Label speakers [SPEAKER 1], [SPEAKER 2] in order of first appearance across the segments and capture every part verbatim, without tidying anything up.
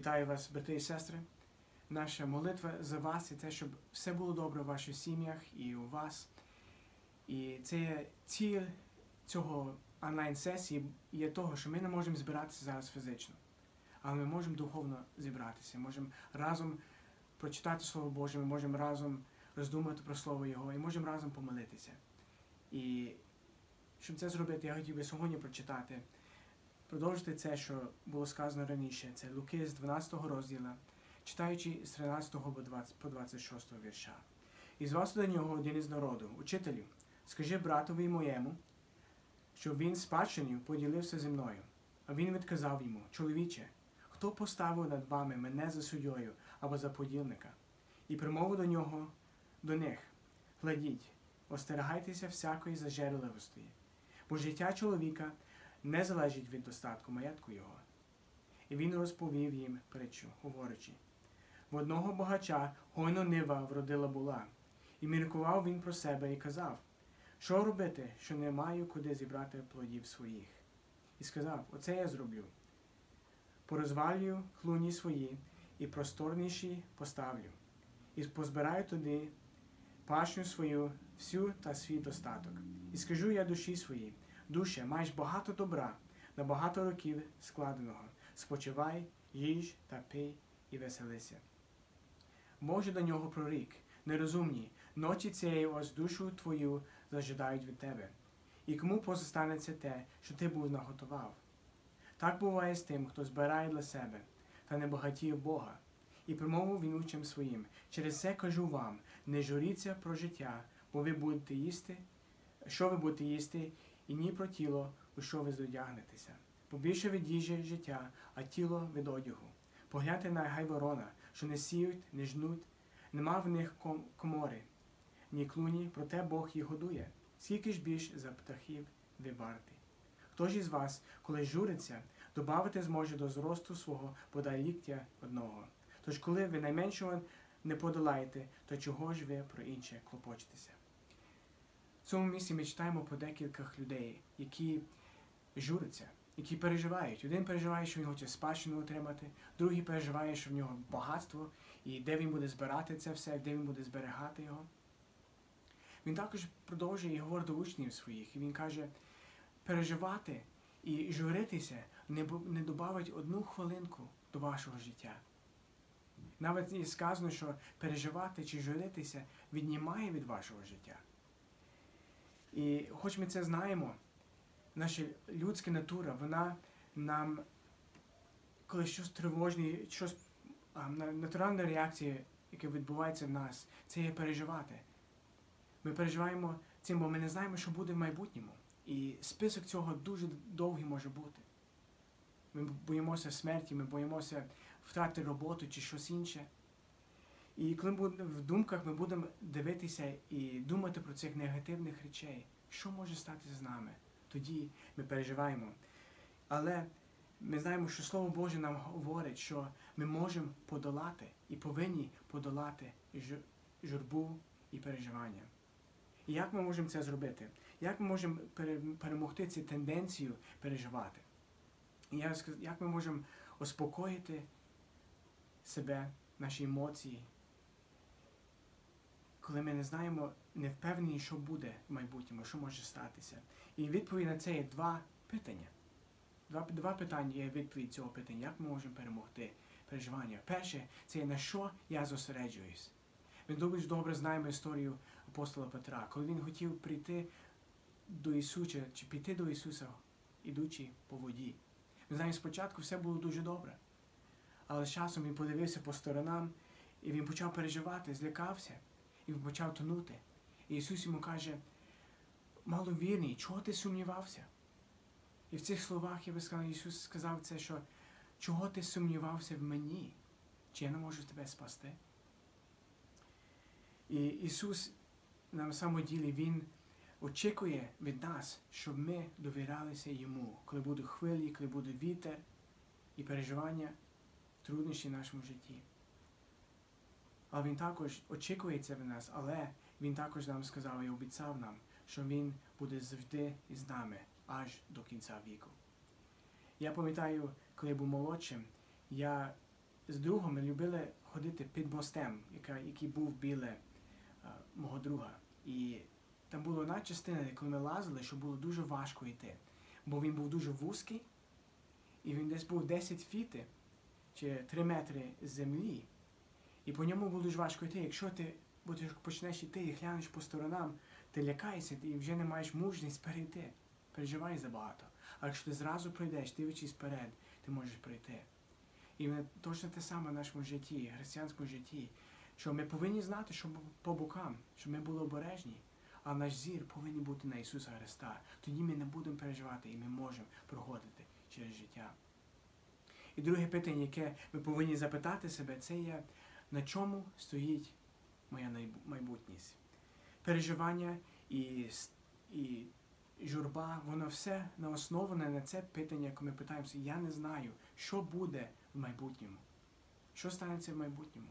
[SPEAKER 1] Вітаю вас, брати і сестри. Наша молитва за вас і те, щоб все було добре в ваших сім'ях і у вас. І це є ціль цього онлайн-сесії є того, що ми не можемо збиратися зараз фізично, але ми можемо духовно зібратися, можемо разом прочитати Слово Боже, ми можемо разом роздумати про Слово Його і можемо разом помолитися. І щоб це зробити, я хотів би сьогодні прочитати, продовжити це, що було сказано раніше. Це Луки з дванадцятого розділу, читаючи з тринадцятого по двадцять шостого вірша. «І звався до нього один із народу: Учителю, скажи братові моєму, щоб він спадщиною поділився зі мною. А він відказав йому: Чоловіче, хто поставив над вами мене за суддею або за подільника? І промовив до нього, до них: Гладіть, остерігайтеся всякої зажерливості, бо життя чоловіка не залежить від достатку маєтку його. І він розповів їм притчу, говорячи: в одного багача гойно нива вродила була, і міркував він про себе і казав: що робити, що не маю куди зібрати плодів своїх? І сказав: оце я зроблю. Порозвалюю клуні свої і просторніші поставлю, і позбираю туди пашню свою всю та свій достаток. І скажу я душі своїй: душе, маєш багато добра, на багато років складеного. Спочивай, їж та пий і веселися. Боже до нього прорік: нерозумні, ночі цієї ось душу твою зажидають від тебе. І кому позостанеться те, що ти був наготував? Так буває з тим, хто збирає для себе, та не багатіє в Бога. І промовив він учням своїм: через це кажу вам, не журіться про життя, бо ви будете їсти, що ви будете їсти, і ні про тіло, у що ви зодягнетеся. Побільше від їжі життя, а тіло від одягу. Погляньте на гайворона, що не сіють, не жнуть, нема в них комори, ні клуні, проте Бог їх годує. Скільки ж більш за птахів ви варті? Хто ж із вас, коли журиться, добавити зможе до зросту свого бодай ліктя одного? Тож коли ви найменшого не подолаєте, то чого ж ви про інше клопочетеся? В цьому місці ми читаємо про декількох людей, які журяться, які переживають. Один переживає, що він хоче спадщину отримати, другий переживає, що в нього багатство, і де він буде збирати це все, де він буде зберігати його. Він також продовжує і говорить до учнів своїх, і він каже: переживати і журитися не, не добавить одну хвилинку до вашого життя. Навіть і сказано, що переживати чи журитися віднімає від вашого життя. І хоч ми це знаємо, наша людська натура, вона нам, коли щось тривожне, щось, а, натуральна реакція, яка відбувається в нас, це є переживати. Ми переживаємо цим, бо ми не знаємо, що буде в майбутньому. І список цього дуже довгий може бути. Ми боїмося смерті, ми боїмося втрати роботу чи щось інше. І коли в думках ми будемо дивитися і думати про цих негативних речей, що може статися з нами, тоді ми переживаємо. Але ми знаємо, що Слово Боже нам говорить, що ми можемо подолати і повинні подолати журбу і переживання. І як ми можемо це зробити? Як ми можемо перемогти цю тенденцію переживати? І як ми можемо успокоїти себе, наші емоції, коли ми не знаємо, не впевнені, що буде в майбутньому, що може статися? І відповідь на це є два питання. Два, два питання є відповідь цього питання. Як ми можемо перемогти переживання? Перше, це є на що я зосереджуюсь. Ми дуже добре знаємо історію апостола Петра, коли він хотів прийти до Ісуса, чи піти до Ісуса, ідучи по воді. Ми знаємо, спочатку все було дуже добре. Але з часом він подивився по сторонам, і він почав переживати, злякався, і він почав тонути. І Ісус йому каже: маловірний, чого ти сумнівався? І в цих словах, я би сказав, Ісус сказав це, що чого ти сумнівався в мені? Чи я не можу тебе спасти? І Ісус на самому ділі, Він очікує від нас, щоб ми довірялися Йому, коли будуть хвилі, коли буде вітер і переживання, труднощі в нашому житті. Але Він також очікує це від нас, але Він також нам сказав і обіцяв нам, що Він буде завжди із нами, аж до кінця віку. Я пам'ятаю, коли я був молодшим, я з другом ми любили ходити під мостем, яка, який був біля а, мого друга. І там була одна частина, коли ми лазили, що було дуже важко йти. Бо він був дуже вузький, і він десь був десять фіти, чи три метри з землі. І по ньому було дуже важко йти. Якщо ти будеш почнеш йти і глянеш по сторонам, ти лякаєшся і вже не маєш мужність перейти. Переживай забагато. А якщо ти зразу пройдеш, дивлячись вперед, ти можеш пройти. І точно те саме в нашому житті, християнському житті, що ми повинні знати, що по бокам, щоб ми були обережні, а наш зір повинен бути на Ісуса Христа. Тоді ми не будемо переживати і ми можемо проходити через життя. І друге питання, яке ми повинні запитати себе, це є, на чому стоїть моя майбутність. Переживання і, і журба, воно все наосноване на це питання, яке ми питаємося. Я не знаю, що буде в майбутньому. Що станеться в майбутньому.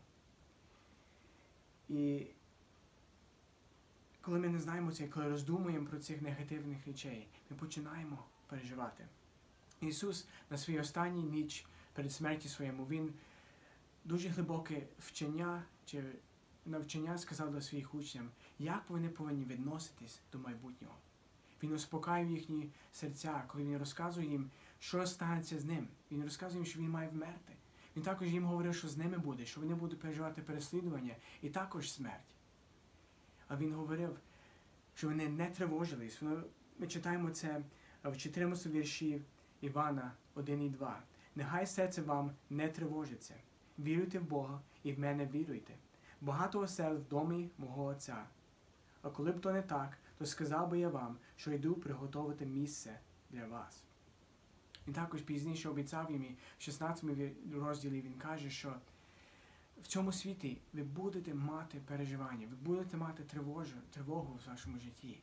[SPEAKER 1] І коли ми не знаємо це, коли роздумуємо про цих негативних речей, ми починаємо переживати. Ісус на своїй останній ніч перед смертю своєму, Він дуже глибоке вчення чи навчання сказав до своїх учнів, як вони повинні відноситись до майбутнього. Він успокаює їхні серця, коли Він розказує їм, що станеться з ним. Він розказує їм, що він має вмерти. Він також їм говорив, що з ними буде, що вони будуть переживати переслідування і також смерть. А він говорив, що вони не тривожились. Ми читаємо це в чотирнадцятому вірші Івана один і два. Нехай серце вам не тривожиться. Віруйте в Бога і в мене віруйте. Багато осел в домі мого Отця. А коли б то не так, то сказав би я вам, що йду приготувати місце для вас. Він також пізніше обіцяв їм, в шістнадцятому розділі він каже, що в цьому світі ви будете мати переживання, ви будете мати тривожу, тривогу в вашому житті.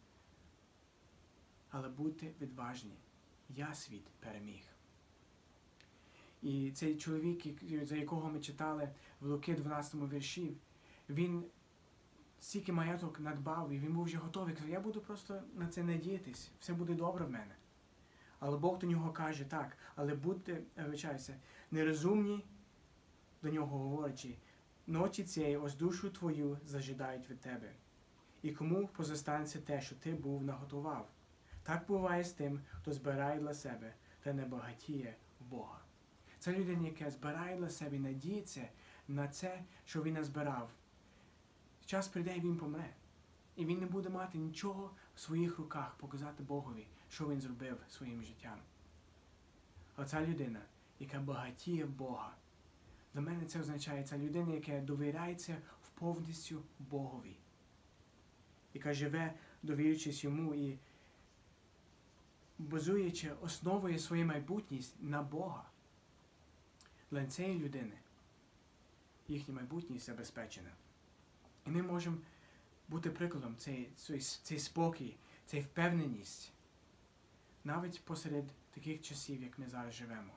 [SPEAKER 1] Але будьте відважні. Я світ переміг. І цей чоловік, за якого ми читали в Луки дванадцятому вірші, він стільки маєток надбав, і він був вже готовий. Казав, я буду просто на це надіятись, все буде добре в мене. Але Бог до нього каже, так, але будьте, вибачаюся, нерозумні, до нього говорячи, ночі цієї ось душу твою зажидають від тебе. І кому позостанеться те, що ти був наготував? Так буває з тим, хто збирає для себе та не багатіє в Бога. Це людина, яка збирає для себе і надіється на це, що він назбирав. Час прийде і він помре. І він не буде мати нічого в своїх руках показати Богові, що він зробив своїм життям. А ця людина, яка багатіє в Бога, для мене це означає, ця людина, яка довіряється в повністю Богові, яка живе, довірюючись йому і базуючи, основує свою майбутність на Бога. Для цієї людини їхня майбутність забезпечена. І ми можемо бути прикладом, цей, цей, цей спокій, цей впевненість, навіть посеред таких часів, як ми зараз живемо.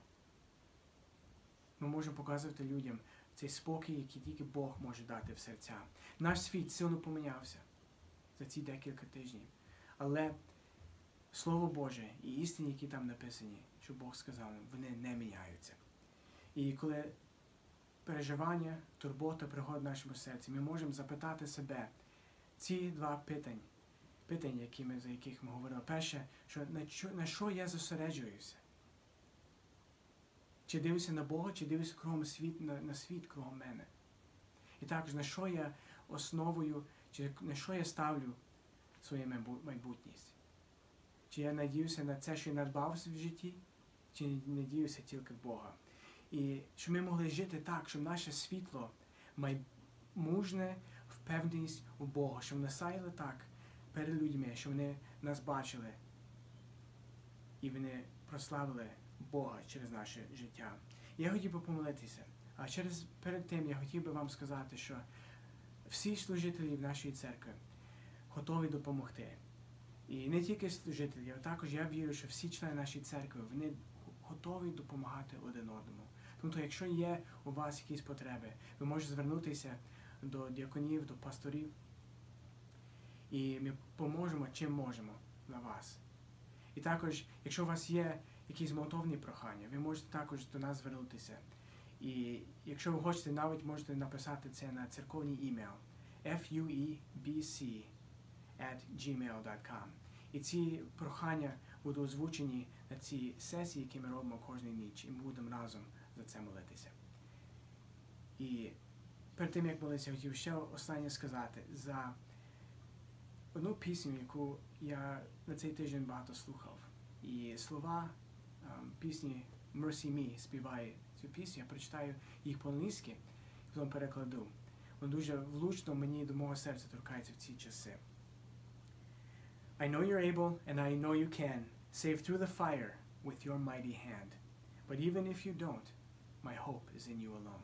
[SPEAKER 1] Ми можемо показувати людям цей спокій, який тільки Бог може дати в серця. Наш світ сильно помінявся за ці декілька тижнів. Але Слово Боже і істини, які там написані, що Бог сказав, вони не міняються. І коли переживання, турбота приходить в нашому серці, ми можемо запитати себе ці два питання, питання, які ми, за яких ми говорили. Перше, що на, що, на що я зосереджуюся? Чи дивлюся на Бога, чи дивлюся кругом світ, на, на світ кругом мене? І також, на що я основую, чи на що я ставлю свою майбутність? Чи я надіюся на це, що я надбався в житті, чи надіюся тільки в Бога? І щоб ми могли жити так, щоб наше світло, мужне впевненість у Бога, щоб вони сяяли так перед людьми, щоб вони нас бачили і вони прославили Бога через наше життя. Я хотів би помолитися, а через, перед тим я хотів би вам сказати, що всі служителі в нашій церкві готові допомогти. І не тільки служителі, а також я вірю, що всі члени нашої церкви, вони готові допомагати один одному. Тобто, якщо є у вас якісь потреби, ви можете звернутися до діаконів, до пасторів, і ми поможемо, чим можемо для вас. І також, якщо у вас є якісь молитовні прохання, ви можете також до нас звернутися. І якщо ви хочете, навіть можете написати це на церковний імейл fuebc at gmail dot com. І ці прохання будуть озвучені на цій сесії, які ми робимо кожну ніч, і ми будемо разом за це молитися. І перед тим, як молитися, хотів ще останнє сказати за одну пісню, яку я на цей тиждень багато слухав. І слова um, пісні Mercy Me співає цю пісню, я прочитаю їх по-англійськи, і потім перекладу. Воно дуже влучно мені до мого серця торкається в ці часи. I know you're able, and I know you can, save through the fire with your mighty hand. But even if you don't, my hope is in you alone.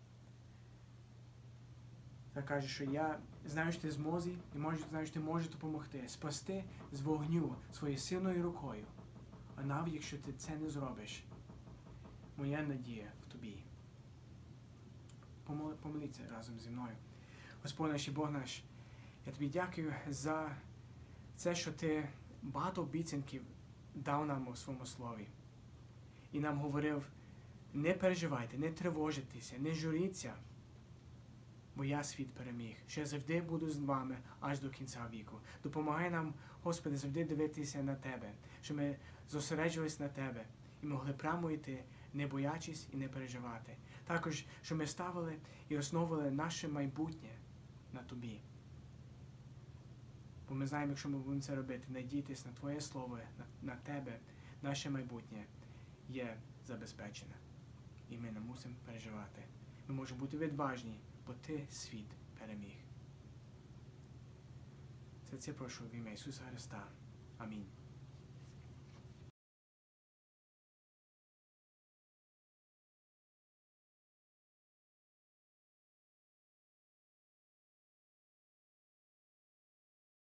[SPEAKER 1] Так каже, що я знаю, що ти змозі, і можу, знаю, що ти можеш допомогти, спасти з вогню своєю сильною рукою. А навіть якщо ти це не зробиш, моя надія в тобі. Помоли, помоліться разом зі мною. Господь наш і Бог наш, я тобі дякую за це, що ти багато обіцянків дав нам у своєму слові. І нам говорив, не переживайте, не тривожитеся, не журіться, бо я світ переміг, що я завжди буду з вами аж до кінця віку. Допомагай нам, Господи, завжди дивитися на Тебе, щоб ми зосереджувалися на Тебе і могли прямо йти, не боячись і не переживати. Також, щоб ми ставили і основували наше майбутнє на Тобі. Бо ми знаємо, якщо ми будемо це робити, надіятись на Твоє Слово, на, на Тебе, наше майбутнє є забезпечене. І ми не мусимо переживати. Ми можемо бути відважні, бо Ти світ переміг. Це це прошу в ім'я Ісуса Христа. Амінь.